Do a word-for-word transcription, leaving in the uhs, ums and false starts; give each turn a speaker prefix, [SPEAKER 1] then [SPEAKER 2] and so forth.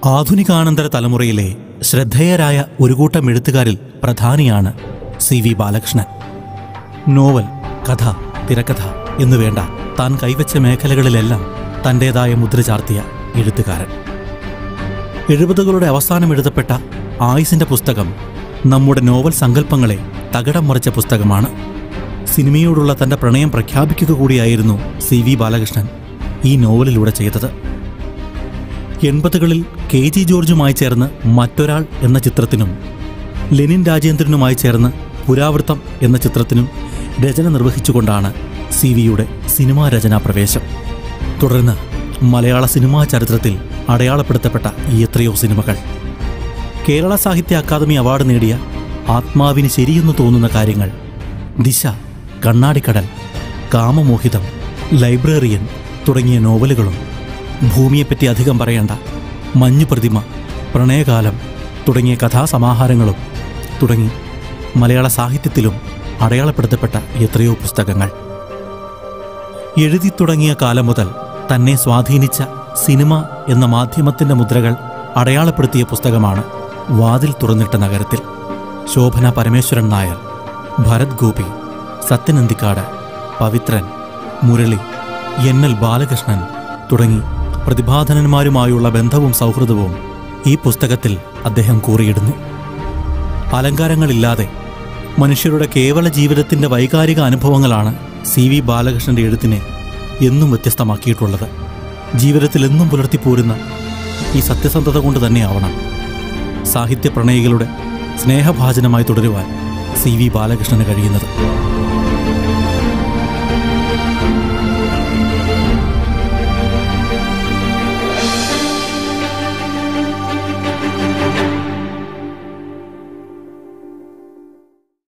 [SPEAKER 1] ആധുനികാനന്തര തലമുറയിലെ ശ്രദ്ധേയരായ ഒരു കൂട്ടം എഴുത്തുകാരിൽ പ്രധാനിയാണ് സി വി ബാലകൃഷ്ണൻ. നോവൽ, കഥ, തിരക്കഥ എന്നുവേണ്ട താൻ കൈവച്ച മേഖലകളിലെല്ലാം തൻ്റേതായ മുദ്ര ചാർത്തിയ എഴുത്തുകാരൻ. എഴുപതുകളുടെ അവസാനം എഴുതപ്പെട്ട ആയുസിൻ്റെ പുസ്തകം നമ്മുടെ നോവൽ സങ്കല്പങ്ങളെ തകിടം മറിച്ച പുസ്തകമാണ്. സിനിമയോടുള്ള തൻ്റെ പ്രണയം പ്രഖ്യാപിക്കുക കൂടിയായിരുന്നു സി വി ബാലകൃഷ്ണൻ ഈ നോവലിലൂടെ ചെയ്തത്. എൺപതുകളിൽ കെ ജി ജോർജുമായി ചേർന്ന് മറ്റൊരാൾ എന്ന ചിത്രത്തിനും ലെനിൻ രാജേന്ദ്രനുമായി ചേർന്ന് പുരാവൃത്തം എന്ന ചിത്രത്തിനും രചന നിർവഹിച്ചുകൊണ്ടാണ് സി വിയുടെ സിനിമാ രചനാ പ്രവേശം. തുടർന്ന് മലയാള സിനിമാ ചരിത്രത്തിൽ അടയാളപ്പെടുത്തപ്പെട്ട എത്രയോ സിനിമകൾ. കേരള സാഹിത്യ അക്കാദമി അവാർഡ് നേടിയ ആത്മാവിന് ശരിയെന്ന് തോന്നുന്ന കാര്യങ്ങൾ, ദിശ, കണ്ണാടിക്കടൽ, കാമമോഹിതം, ലൈബ്രറിയൻ തുടങ്ങിയ നോവലുകളും, ഭൂമിയെപ്പറ്റി അധികം പറയേണ്ട, മഞ്ഞുപ്രതിമ, പ്രണയകാലം തുടങ്ങിയ കഥാസമാഹാരങ്ങളും തുടങ്ങി മലയാള സാഹിത്യത്തിലും അടയാളപ്പെടുത്തപ്പെട്ട എത്രയോ പുസ്തകങ്ങൾ. എഴുതി തുടങ്ങിയ കാലം മുതൽ തന്നെ സ്വാധീനിച്ച സിനിമ എന്ന മാധ്യമത്തിൻ്റെ മുദ്രകൾ അടയാളപ്പെടുത്തിയ പുസ്തകമാണ് വാതിൽ തുറന്നിട്ട നഗരത്തിൽ. ശോഭന പരമേശ്വരൻ നായർ, ഭരത് ഗോപി, സത്യനന്ദിക്കാട്, പവിത്രൻ, മുരളി, എൻ എൽ ബാലകൃഷ്ണൻ തുടങ്ങി പ്രതിഭാധനന്മാരുമായുള്ള ബന്ധവും സൗഹൃദവും ഈ പുസ്തകത്തിൽ അദ്ദേഹം കൂറിയിടുന്നു. അലങ്കാരങ്ങളില്ലാതെ മനുഷ്യരുടെ കേവല ജീവിതത്തിൻ്റെ വൈകാരിക അനുഭവങ്ങളാണ് സി വി ബാലകൃഷ്ണൻ്റെ എഴുത്തിനെ എന്നും വ്യത്യസ്തമാക്കിയിട്ടുള്ളത്. ജീവിതത്തിൽ എന്നും പുലർത്തിപ്പോരുന്ന ഈ സത്യസന്ധത കൊണ്ട് തന്നെയാവണം സാഹിത്യ പ്രണയികളുടെ സ്നേഹഭാജനമായി തുടരുവാൻ സി വി ബാലകൃഷ്ണന് കഴിയുന്നത്.